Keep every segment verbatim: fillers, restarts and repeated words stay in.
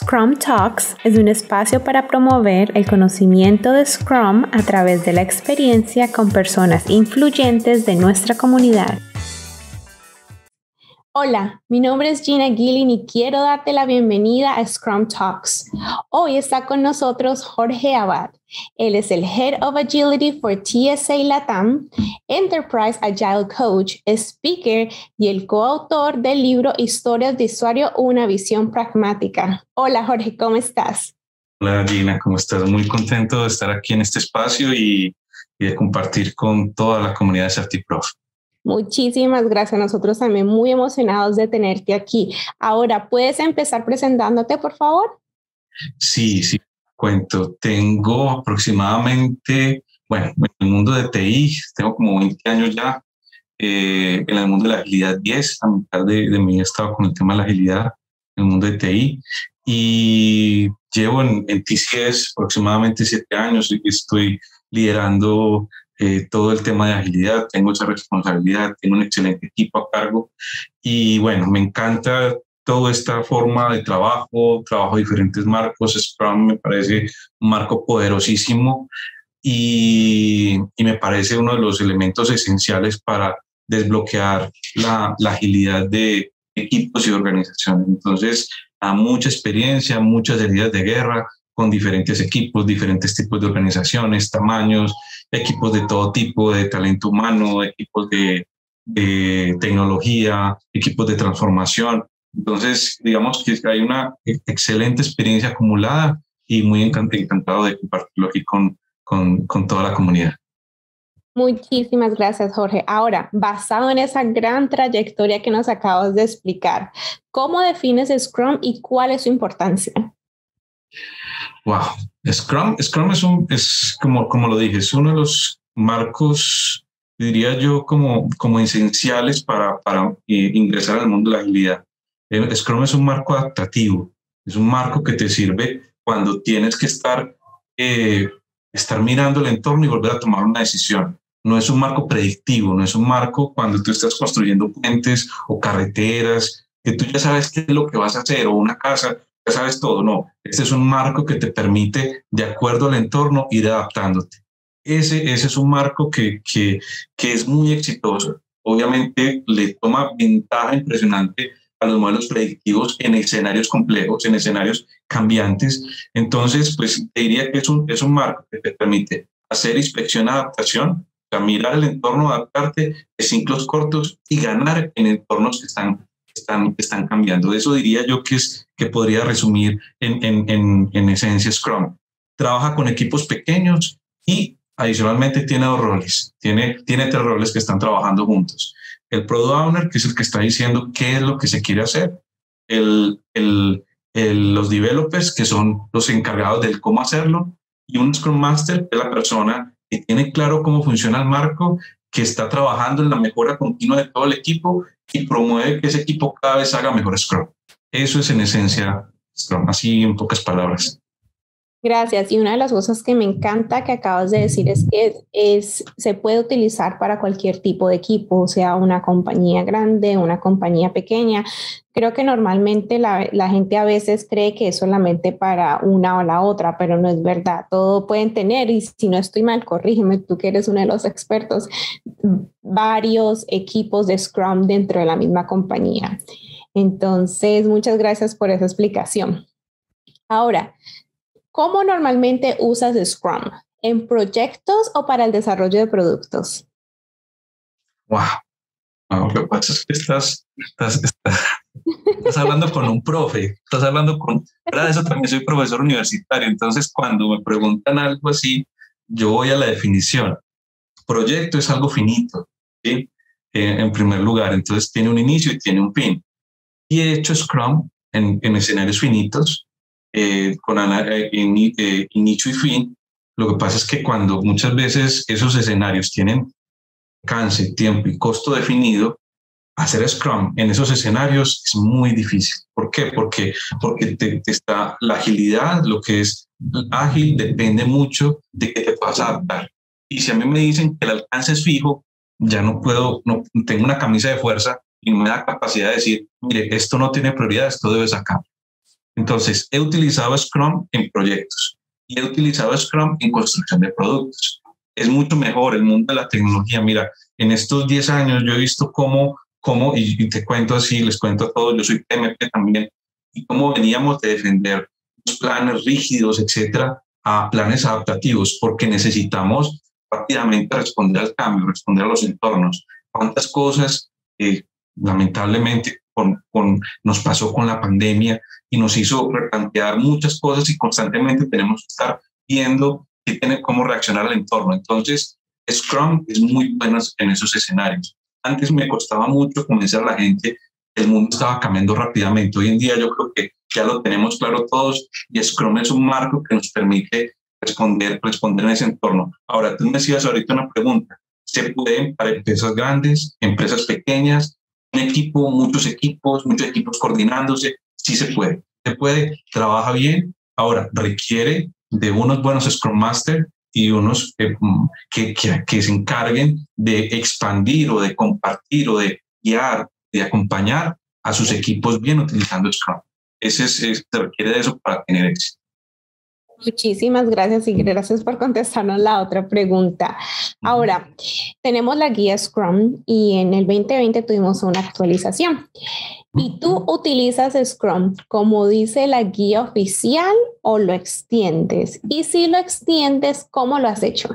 Scrum Talks es un espacio para promover el conocimiento de Scrum a través de la experiencia con personas influyentes de nuestra comunidad. Hola, mi nombre es Gina Gilling y quiero darte la bienvenida a Scrum Talks. Hoy está con nosotros Jorge Abad. Él es el Head of Agility for T S A Latam, Enterprise Agile Coach, Speaker y el coautor del libro Historias de Usuario, una visión pragmática. Hola Jorge, ¿cómo estás? Hola Gina, ¿cómo estás? Muy contento de estar aquí en este espacio y, y de compartir con toda la comunidad de CertiProf. Muchísimas gracias. Nosotros también muy emocionados de tenerte aquí. Ahora, ¿puedes empezar presentándote, por favor? Sí, sí, cuento. Tengo aproximadamente, bueno, en el mundo de T I, tengo como veinte años ya. Eh, en el mundo de la agilidad diez, a mitad de, de mi vida he estado con el tema de la agilidad en el mundo de T I. Y llevo en, en T C S aproximadamente siete años y estoy liderando Eh, todo el tema de agilidad, tengo esa responsabilidad, tengo un excelente equipo a cargo y bueno, me encanta toda esta forma de trabajo, trabajo diferentes marcos. Scrum me parece un marco poderosísimo y, y me parece uno de los elementos esenciales para desbloquear la, la agilidad de equipos y organizaciones. Entonces, a mucha experiencia, muchas heridas de guerra con diferentes equipos, diferentes tipos de organizaciones, tamaños, equipos de todo tipo, de talento humano, equipos de, de tecnología, equipos de transformación. Entonces, digamos que hay una excelente experiencia acumulada y muy encantado de compartirlo aquí con, con, con toda la comunidad. Muchísimas gracias, Jorge. Ahora, basado en esa gran trayectoria que nos acabas de explicar, ¿cómo defines Scrum y cuál es su importancia? Wow, Scrum, Scrum es, un, es como, como lo dije, es uno de los marcos, diría yo, como, como esenciales para, para eh, ingresar al mundo de la agilidad. Eh, Scrum es un marco adaptativo, es un marco que te sirve cuando tienes que estar, eh, estar mirando el entorno y volver a tomar una decisión. No es un marco predictivo, no es un marco cuando tú estás construyendo puentes o carreteras, que tú ya sabes qué es lo que vas a hacer, o una casa, ya sabes todo. No, este es un marco que te permite, de acuerdo al entorno, ir adaptándote. Ese, ese es un marco que, que, que es muy exitoso. Obviamente le toma ventaja impresionante a los modelos predictivos en escenarios complejos, en escenarios cambiantes. Entonces, pues te diría que es un, es un marco que te permite hacer inspección, adaptación, o sea, mirar el entorno, adaptarte de ciclos cortos y ganar en entornos que están Están, están cambiando. Eso diría yo que, es, que podría resumir en, en, en, en esencia Scrum. Trabaja con equipos pequeños y adicionalmente tiene dos roles. Tiene, tiene tres roles que están trabajando juntos. El Product Owner, que es el que está diciendo qué es lo que se quiere hacer. El, el, el, los developers, que son los encargados del cómo hacerlo. Y un Scrum Master, que es la persona que tiene claro cómo funciona el marco, que está trabajando en la mejora continua de todo el equipo y promueve que ese equipo cada vez haga mejor Scrum. Eso es en esencia Scrum, así en pocas palabras. Gracias. Y una de las cosas que me encanta que acabas de decir es que es, se puede utilizar para cualquier tipo de equipo, sea una compañía grande, una compañía pequeña. Creo que normalmente la, la gente a veces cree que es solamente para una o la otra, pero no es verdad. Todo pueden tener, y si no estoy mal, corrígeme, tú que eres uno de los expertos, varios equipos de Scrum dentro de la misma compañía. Entonces, muchas gracias por esa explicación. Ahora, ¿cómo normalmente usas Scrum? ¿En proyectos o para el desarrollo de productos? Wow. No, lo que pasa es que estás, estás, estás, estás hablando con un profe, estás hablando con... Para eso también soy profesor universitario, entonces cuando me preguntan algo así, yo voy a la definición. Proyecto es algo finito, ¿sí? Eh, en primer lugar, entonces tiene un inicio y tiene un fin. Y he hecho Scrum en, en escenarios finitos, eh, con eh, in, eh, inicio y fin. Lo que pasa es que cuando muchas veces esos escenarios tienen alcance, tiempo y costo definido, hacer Scrum en esos escenarios es muy difícil. ¿Por qué? Porque, porque te, te está la agilidad, lo que es ágil, depende mucho de que te puedas adaptar. Y si a mí me dicen que el alcance es fijo, ya no puedo, no tengo una camisa de fuerza y no me da capacidad de decir, mire, esto no tiene prioridad, esto debe sacar. Entonces, he utilizado Scrum en proyectos y he utilizado Scrum en construcción de productos. Es mucho mejor el mundo de la tecnología. Mira, en estos diez años yo he visto cómo, cómo y, y te cuento así, les cuento a todos, yo soy P M P también, y cómo veníamos de defender los planes rígidos, etcétera, a planes adaptativos, porque necesitamos rápidamente responder al cambio, responder a los entornos. ¿Cuántas cosas, eh, lamentablemente, con, con, nos pasó con la pandemia y nos hizo replantear muchas cosas y constantemente tenemos que estar viendo qué tiene, cómo reaccionar al entorno? Entonces, Scrum es muy bueno en esos escenarios. Antes me costaba mucho convencer a la gente, el mundo estaba cambiando rápidamente. Hoy en día yo creo que ya lo tenemos claro todos y Scrum es un marco que nos permite responder, responder en ese entorno. Ahora, tú me decías ahorita una pregunta. ¿Se puede para empresas grandes, empresas pequeñas, un equipo, muchos equipos, muchos equipos coordinándose? Sí se puede. Se puede, trabaja bien. Ahora, requiere de unos buenos Scrum Master y unos eh, que, que, que se encarguen de expandir o de compartir o de guiar, de acompañar a sus equipos bien utilizando Scrum. Ese es, es, se requiere de eso para tener éxito. Muchísimas gracias y gracias por contestarnos la otra pregunta. Ahora, tenemos la guía Scrum y en el veinte veinte tuvimos una actualización. ¿Y tú utilizas Scrum como dice la guía oficial o lo extiendes? Y si lo extiendes, ¿cómo lo has hecho?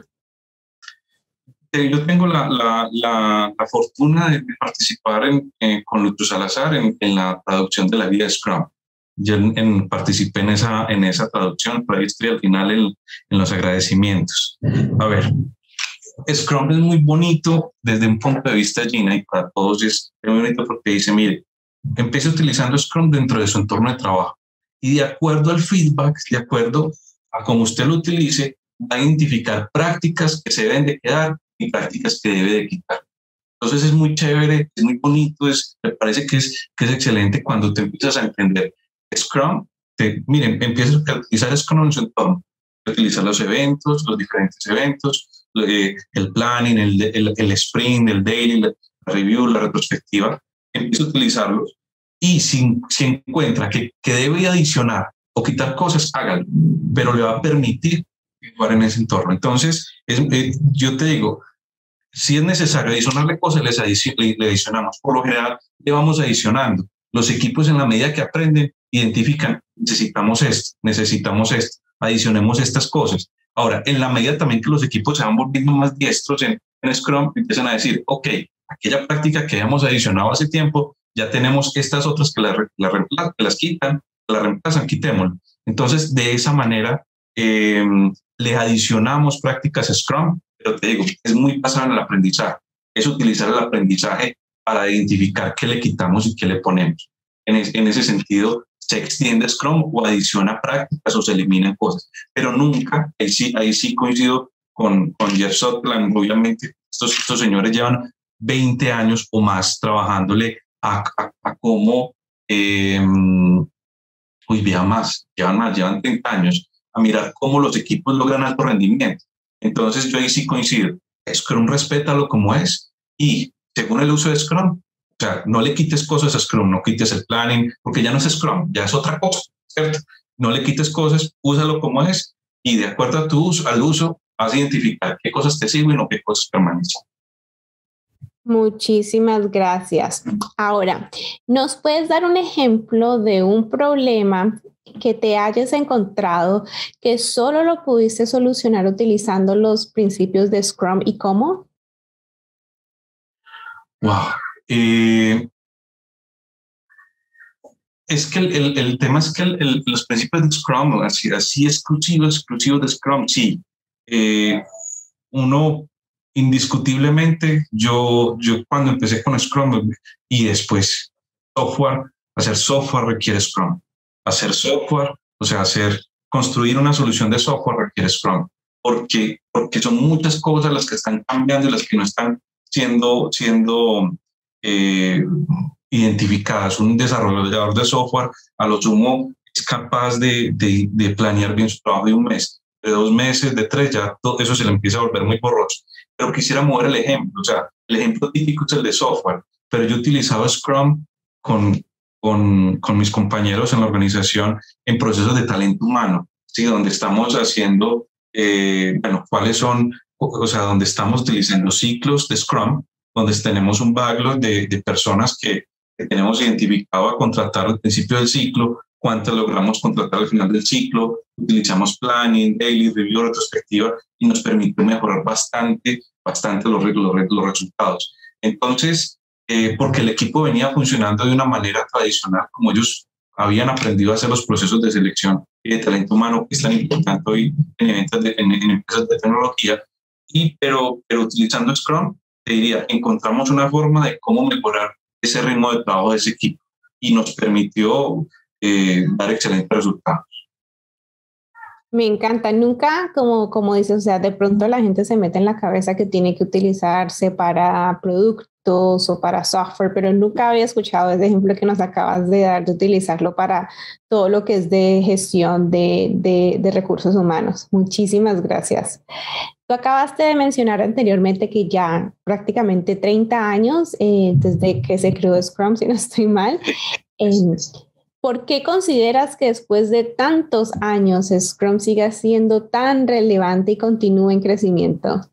Yo tengo la, la, la, la fortuna de participar en, eh, con Lutro Salazar en, en la traducción de la guía Scrum. Yo en, en, participé en esa, en esa traducción, pero ahí estoy al final en, en los agradecimientos. A ver, Scrum es muy bonito desde un punto de vista Gina y para todos es muy bonito porque dice, mire, empiece utilizando Scrum dentro de su entorno de trabajo y de acuerdo al feedback, de acuerdo a cómo usted lo utilice, va a identificar prácticas que se deben de quedar y prácticas que debe de quitar. Entonces es muy chévere, es muy bonito, es, me parece que es, que es excelente cuando te empiezas a entender Scrum. Te, miren, empiezas a utilizar Scrum en su entorno, utilizar los eventos, los diferentes eventos, eh, el planning, el, el, el sprint, el daily, la review, la retrospectiva, empieza a utilizarlos y si, si encuentra que, que debe adicionar o quitar cosas, hágalo, pero le va a permitir jugar en ese entorno. Entonces, es, eh, yo te digo, si es necesario adicionarle cosas, les adici le, le adicionamos. Por lo general, le vamos adicionando. Los equipos, en la medida que aprenden, identifican, necesitamos esto, necesitamos esto, adicionemos estas cosas. Ahora, en la medida también que los equipos se van volviendo más diestros en, en Scrum, empiezan a decir, ok, aquella práctica que habíamos adicionado hace tiempo, ya tenemos estas otras que, la, la, que las quitan, que las reemplazan, quitémoslo. Entonces, de esa manera, eh, le adicionamos prácticas Scrum, pero te digo, es muy basado en el aprendizaje. Es utilizar el aprendizaje para identificar qué le quitamos y qué le ponemos. En, es, en ese sentido, se extiende Scrum o adiciona prácticas o se eliminan cosas, pero nunca, ahí sí, ahí sí coincido con, con Jeff Sutherland, obviamente, estos, estos señores llevan veinte años o más trabajándole a, a, a cómo, eh, uy, vea más, llevan más, llevan treinta años, a mirar cómo los equipos logran alto rendimiento. Entonces yo ahí sí coincido, Scrum respétalo como es y según el uso de Scrum, o sea, no le quites cosas a Scrum, no quites el planning, porque ya no es Scrum, ya es otra cosa, ¿cierto? No le quites cosas, úsalo como es y de acuerdo a tu uso, al uso, vas a identificar qué cosas te sirven o qué cosas permanecen. Muchísimas gracias. Ahora, ¿nos puedes dar un ejemplo de un problema que te hayas encontrado que solo lo pudiste solucionar utilizando los principios de Scrum y cómo? Wow. Eh, es que el, el, el tema es que el, el, los principios de Scrum, así, así exclusivos, exclusivos de Scrum, sí. Eh, uno, indiscutiblemente, yo, yo cuando empecé con Scrum y después software, hacer software requiere Scrum. Hacer software, o sea, hacer, construir una solución de software requiere Scrum. Porque, porque son muchas cosas las que están cambiando y las que no están siendo, siendo eh, identificadas. Un desarrollador de software, a lo sumo, es capaz de, de, de planear bien su trabajo de un mes, de dos meses, de tres, ya todo eso se le empieza a volver muy borroso. Pero quisiera mover el ejemplo, o sea, el ejemplo típico es el de software, pero yo he utilizado Scrum con, con, con mis compañeros en la organización en procesos de talento humano, ¿sí? Donde estamos haciendo, eh, bueno, cuáles son, o sea, donde estamos utilizando ciclos de Scrum, donde tenemos un backlog de, de personas que, que tenemos identificado a contratar al principio del ciclo, cuántas logramos contratar al final del ciclo, utilizamos planning, daily, review, retrospectiva, y nos permite mejorar bastante, bastante los, los, los resultados. Entonces, eh, porque el equipo venía funcionando de una manera tradicional, como ellos habían aprendido a hacer los procesos de selección y de talento humano, que es tan importante hoy en, eventos de, en, en empresas de tecnología, y, pero, pero utilizando Scrum, te diría, encontramos una forma de cómo mejorar ese ritmo de trabajo de ese equipo y nos permitió eh, dar excelentes resultados. Me encanta, nunca, como, como dices, o sea, de pronto la gente se mete en la cabeza que tiene que utilizarse para productos o para software, pero nunca había escuchado ese ejemplo que nos acabas de dar de utilizarlo para todo lo que es de gestión de, de, de recursos humanos. Muchísimas gracias. Tú acabaste de mencionar anteriormente que ya prácticamente treinta años eh, desde que se creó Scrum, si no estoy mal. Eh, ¿Por qué consideras que después de tantos años Scrum siga siendo tan relevante y continúa en crecimiento?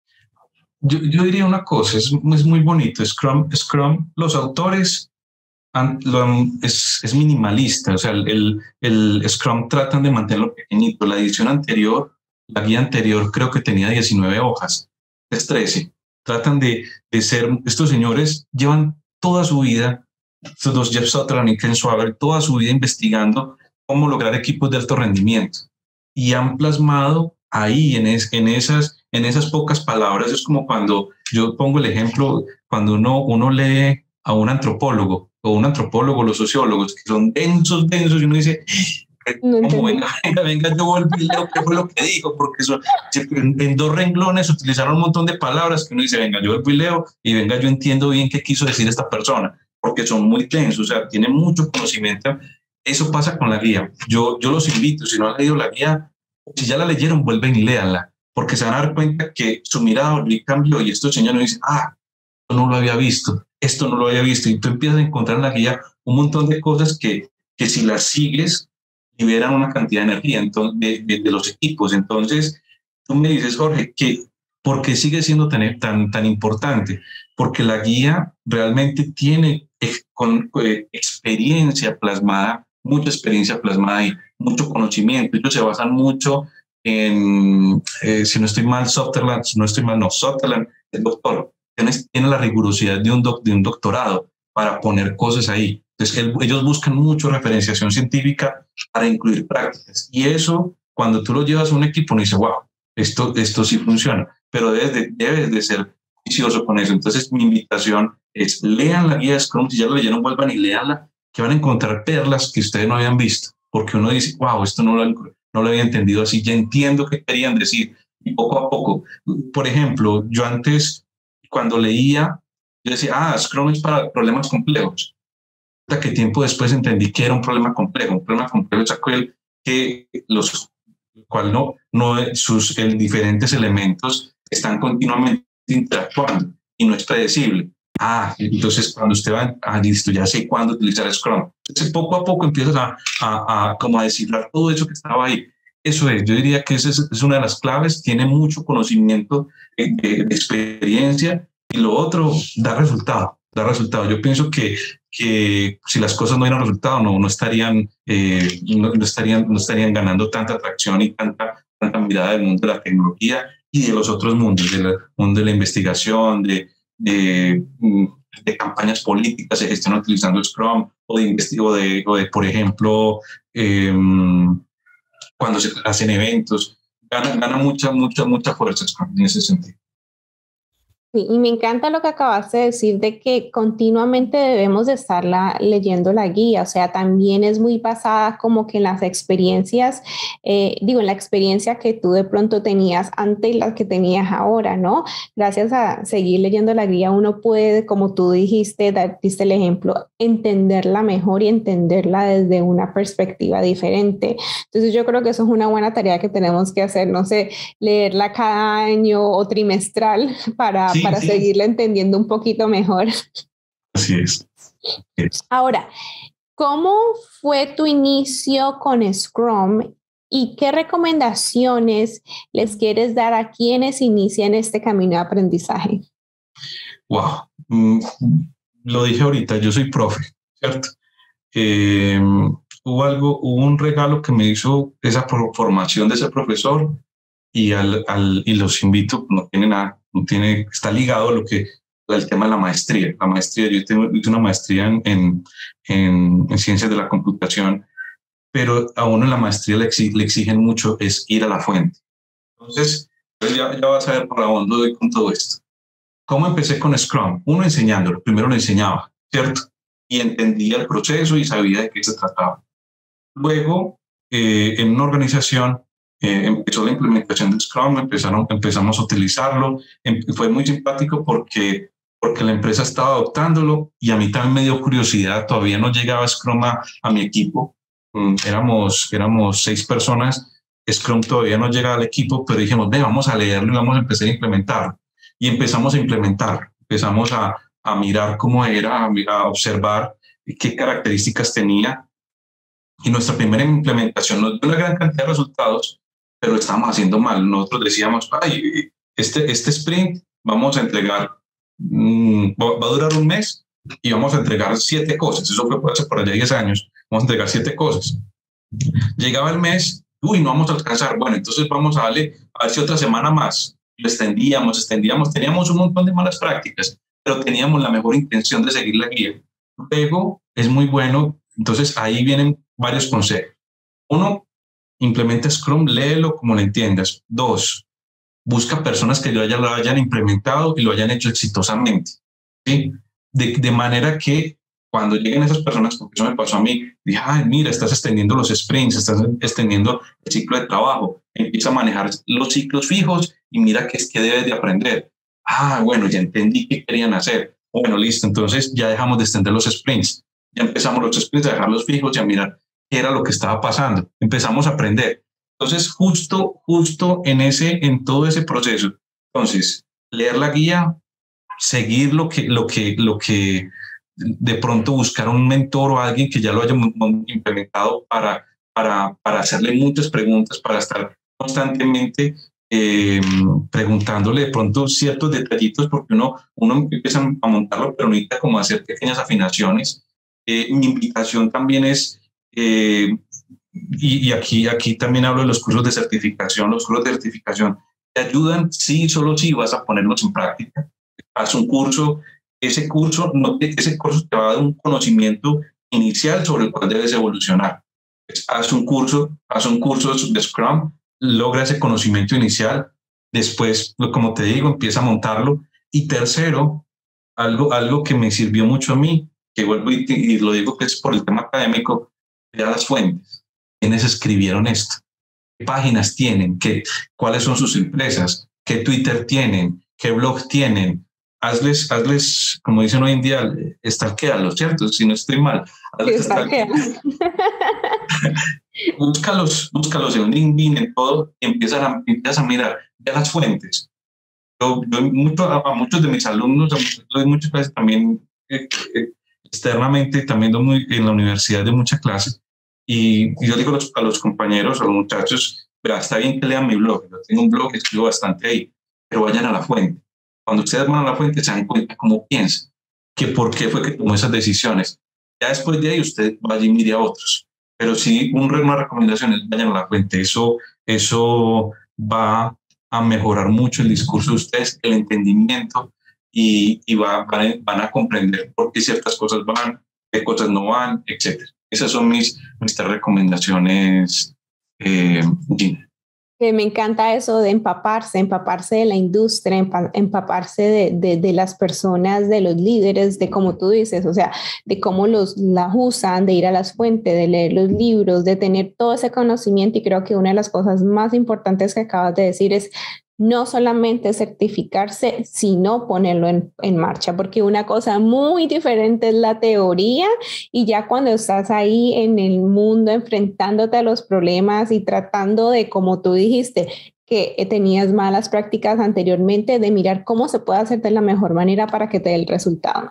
Yo, yo diría una cosa, es, es muy bonito. Scrum, Scrum los autores han, lo han, es, es minimalista, o sea, el, el, el Scrum tratan de mantenerlo pequeñito. La edición anterior, la guía anterior, creo que tenía diecinueve hojas, es trece. Tratan de, de ser, estos señores llevan toda su vida, estos dos, Jeff Sutherland y Ken Swager, toda su vida investigando cómo lograr equipos de alto rendimiento y han plasmado ahí en, es, en, esas, en esas pocas palabras. Es como cuando yo pongo el ejemplo, cuando uno, uno lee a un antropólogo o un antropólogo, los sociólogos, que son densos, densos, y uno dice, no ¿cómo? Venga, venga, venga, yo vuelvo y leo qué fue lo que dijo, porque eso, en, en dos renglones utilizaron un montón de palabras que uno dice, venga, yo vuelvo y leo, y venga, yo entiendo bien qué quiso decir esta persona, porque son muy densos, o sea, tienen mucho conocimiento. Eso pasa con la guía. Yo, yo los invito, si no han leído la guía, si ya la leyeron, vuelven y léanla, porque se van a dar cuenta que su mirada cambió y estos señores dicen, ah, esto no lo había visto, esto no lo había visto, y tú empiezas a encontrar en la guía un montón de cosas que, que si las sigues, liberan una cantidad de energía entonces, de, de, de los equipos. Entonces, tú me dices, Jorge, que ¿por qué sigue siendo tan, tan, tan importante? Porque la guía realmente tiene ex, con, eh, experiencia plasmada, mucha experiencia plasmada y mucho conocimiento. Ellos se basan mucho en, eh, si no estoy mal, Sutherland, no estoy mal, no, Sutherland, el doctor, tiene, tiene la rigurosidad de un, doc, de un doctorado para poner cosas ahí. Entonces, el, ellos buscan mucho referenciación científica para incluir prácticas. Y eso, cuando tú lo llevas a un equipo, no dice, wow, esto, esto sí funciona, pero debes de, debes de ser juicioso con eso. Entonces, mi invitación es, lean la guía de Scrum, si ya lo leyeron, vuelvan y leanla, que van a encontrar perlas que ustedes no habían visto, porque uno dice, wow, esto no lo, no lo había entendido así, ya entiendo qué querían decir. Y poco a poco, por ejemplo, yo antes, cuando leía, yo decía, ah, Scrum es para problemas complejos. Hasta que tiempo después entendí que era un problema complejo. Un problema complejo es aquel que los cual no, no sus el, diferentes elementos están continuamente interactuando y no es predecible. Ah, entonces cuando usted va, ah, listo, ya sé cuándo utilizar Scrum. Entonces poco a poco empiezas a, a, a, como a descifrar todo eso que estaba ahí. Eso es, yo diría que esa es, es una de las claves, tiene mucho conocimiento de, de, de experiencia, y lo otro, da resultado, da resultado. Yo pienso que, que si las cosas no dieran resultado, no, no, estarían, eh, no, no, estarían, no estarían ganando tanta atracción y tanta, tanta mirada del mundo de la tecnología y de los otros mundos, del mundo de la investigación, de, de, de campañas políticas se gestionan utilizando Scrum, o de, o de, o de por ejemplo, eh, cuando se hacen eventos, gana, gana mucha, mucha, mucha fuerza en ese sentido. Sí, y me encanta lo que acabaste de decir de que continuamente debemos de estar la, leyendo la guía, o sea, también es muy basada como que en las experiencias, eh, digo, en la experiencia que tú de pronto tenías antes y la que tenías ahora, ¿no? Gracias a seguir leyendo la guía uno puede, como tú dijiste, dar, diste el ejemplo, entenderla mejor y entenderla desde una perspectiva diferente. Entonces yo creo que eso es una buena tarea que tenemos que hacer, no sé, leerla cada año o trimestral para... Sí. para sí. seguirla entendiendo un poquito mejor. Así es. Ahora, ¿Cómo fue tu inicio con Scrum y qué recomendaciones les quieres dar a quienes inician este camino de aprendizaje? Wow, mm, lo dije ahorita, yo soy profe, ¿cierto? Eh, hubo algo, hubo un regalo que me hizo esa formación de ese profesor y, al, al, y los invito, no tiene nada, no tiene, está ligado a lo que el tema de la maestría. La maestría, yo tengo, hice una maestría en, en, en, en ciencias de la computación, pero a uno en la maestría le, exig, le exigen mucho es ir a la fuente. Entonces, pues ya, ya vas a ver para dónde doy con todo esto. ¿Cómo empecé con Scrum? Uno enseñándolo, primero lo enseñaba, ¿cierto? Y entendía el proceso y sabía de qué se trataba. Luego, eh, en una organización, eh, empezó la implementación de Scrum, empezaron, empezamos a utilizarlo. Em, fue muy simpático porque, porque la empresa estaba adoptándolo y a mí también me dio curiosidad. Todavía no llegaba Scrum a, a mi equipo. Mm, éramos, éramos seis personas. Scrum todavía no llegaba al equipo, pero dijimos, ve, vamos a leerlo y vamos a empezar a implementarlo. Y empezamos a implementar, empezamos a, a mirar cómo era, a, a observar qué características tenía. Y nuestra primera implementación nos dio una gran cantidad de resultados, pero estábamos haciendo mal. Nosotros decíamos, ay, este, este sprint vamos a entregar, mmm, va, va a durar un mes y vamos a entregar siete cosas. Eso fue hace por allá diez años. Vamos a entregar siete cosas. Llegaba el mes, uy, no vamos a alcanzar. Bueno, entonces vamos a darle a ver si otra semana más. Lo extendíamos, extendíamos, teníamos un montón de malas prácticas, pero teníamos la mejor intención de seguir la guía. Luego es muy bueno, entonces ahí vienen varios consejos. Uno, implementa Scrum, léelo como lo entiendas. Dos, busca personas que ya lo hayan implementado y lo hayan hecho exitosamente, ¿sí? De, de manera que cuando lleguen esas personas, porque eso me pasó a mí, dije, ay, mira, estás extendiendo los sprints, estás extendiendo el ciclo de trabajo, empieza a manejar los ciclos fijos y mira qué es que debes de aprender. Ah, bueno, ya entendí qué querían hacer. Bueno, listo, entonces ya dejamos de extender los sprints, ya empezamos los sprints a dejarlos fijos y a mirar qué era lo que estaba pasando. Empezamos a aprender. Entonces, justo, justo en ese, en todo ese proceso, entonces, leer la guía, seguir lo que, lo que, lo que, de pronto buscar un mentor o alguien que ya lo haya implementado para, para, para hacerle muchas preguntas, para estar constantemente eh, preguntándole de pronto ciertos detallitos, porque uno, uno empieza a montarlo, pero necesita como hacer pequeñas afinaciones. Eh, mi invitación también es, eh, y, y aquí, aquí también hablo de los cursos de certificación, los cursos de certificación te ayudan, sí, solo si vas a ponerlos en práctica. Haz un curso. Ese curso, no te, ese curso te va a dar un conocimiento inicial sobre el cual debes evolucionar. Pues, haz un curso, haz un curso de Scrum, logra ese conocimiento inicial, después, como te digo, empieza a montarlo. Y tercero, algo, algo que me sirvió mucho a mí, que vuelvo y, y lo digo que es por el tema académico, ya las fuentes. ¿Quiénes escribieron esto? ¿Qué páginas tienen? ¿Qué, ¿Cuáles son sus empresas? ¿Qué Twitter tienen? ¿Qué blog tienen? Hazles, hazles, como dicen hoy en día, stalkealos, ¿cierto? Si no estoy mal. búscalos, búscalos en LinkedIn, en todo, y empiezas a, empiezas a mirar ya las fuentes. Yo, yo mucho, a, a muchos de mis alumnos, a muchas clases también, eh, eh, externamente, también doy muy, en la universidad de muchas clases, y, y yo digo a los, a los compañeros, a los muchachos, pero está bien que lean mi blog, yo tengo un blog, escribo bastante ahí, pero vayan a la fuente. Cuando ustedes van a la fuente se dan cuenta cómo piensa, que por qué fue que tomó esas decisiones. Ya después de ahí usted vaya y mire a otros. Pero sí, un, una recomendación es vayan a la fuente. Eso, eso va a mejorar mucho el discurso de ustedes, el entendimiento, y, y va, van, a, van a comprender por qué ciertas cosas van, qué cosas no van, etcétera. Esas son mis, mis tres recomendaciones, eh, Gina. Eh, me encanta eso de empaparse, empaparse de la industria, empaparse de, de, de las personas, de los líderes, de como tú dices, o sea, de cómo los las usan, de ir a las fuentes, de leer los libros, de tener todo ese conocimiento. Y creo que una de las cosas más importantes que acabas de decir es no solamente certificarse, sino ponerlo en, en marcha, porque una cosa muy diferente es la teoría y ya cuando estás ahí en el mundo enfrentándote a los problemas y tratando de, como tú dijiste, que tenías malas prácticas anteriormente, de mirar cómo se puede hacer de la mejor manera para que te dé el resultado.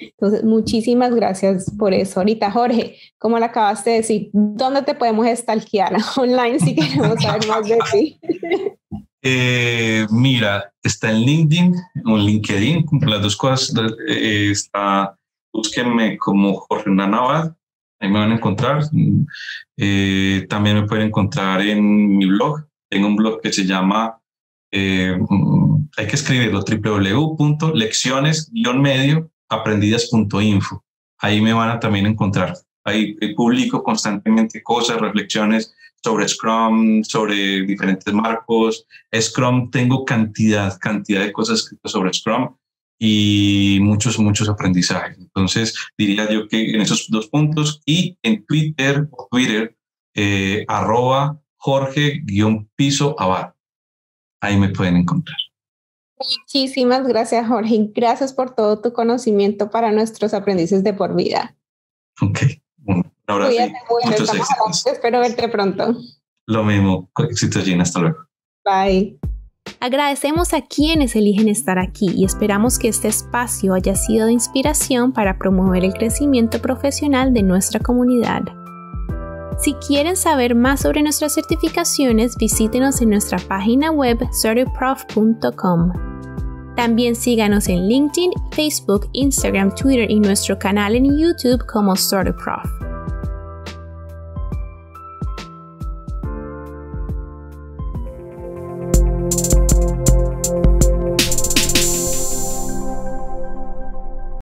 Entonces, muchísimas gracias por eso. Ahorita, Jorge, como le acabaste de decir, ¿dónde te podemos stalkear online si queremos saber más de ti? Eh, mira, está en LinkedIn o en LinkedIn, las dos cosas. Eh, está, búsquenme como Jorge Hernán Abad, ahí me van a encontrar. Eh, también me pueden encontrar en mi blog. Tengo un blog que se llama, eh, hay que escribirlo, doble u doble u doble u punto lecciones guión medio aprendidas punto info. Ahí me van a también encontrar. Ahí publico constantemente cosas, reflexiones sobre Scrum, sobre diferentes marcos. Scrum, tengo cantidad, cantidad de cosas escritas sobre Scrum y muchos, muchos aprendizajes. Entonces, diría yo que en esos dos puntos y en Twitter, Twitter, eh, arroba Jorge guión piso Abad. Ahí me pueden encontrar. Muchísimas gracias, Jorge. Gracias por todo tu conocimiento para nuestros aprendices de por vida. Ok, bueno, ahora Cuídate, sí, bueno, muchos éxitos. Espero verte pronto. Lo mismo, éxitos, Gina, hasta luego. Bye. Agradecemos a quienes eligen estar aquí y esperamos que este espacio haya sido de inspiración para promover el crecimiento profesional de nuestra comunidad. Si quieren saber más sobre nuestras certificaciones, visítenos en nuestra página web certi prof punto com. También síganos en LinkedIn, Facebook, Instagram, Twitter y nuestro canal en YouTube como CertiProf.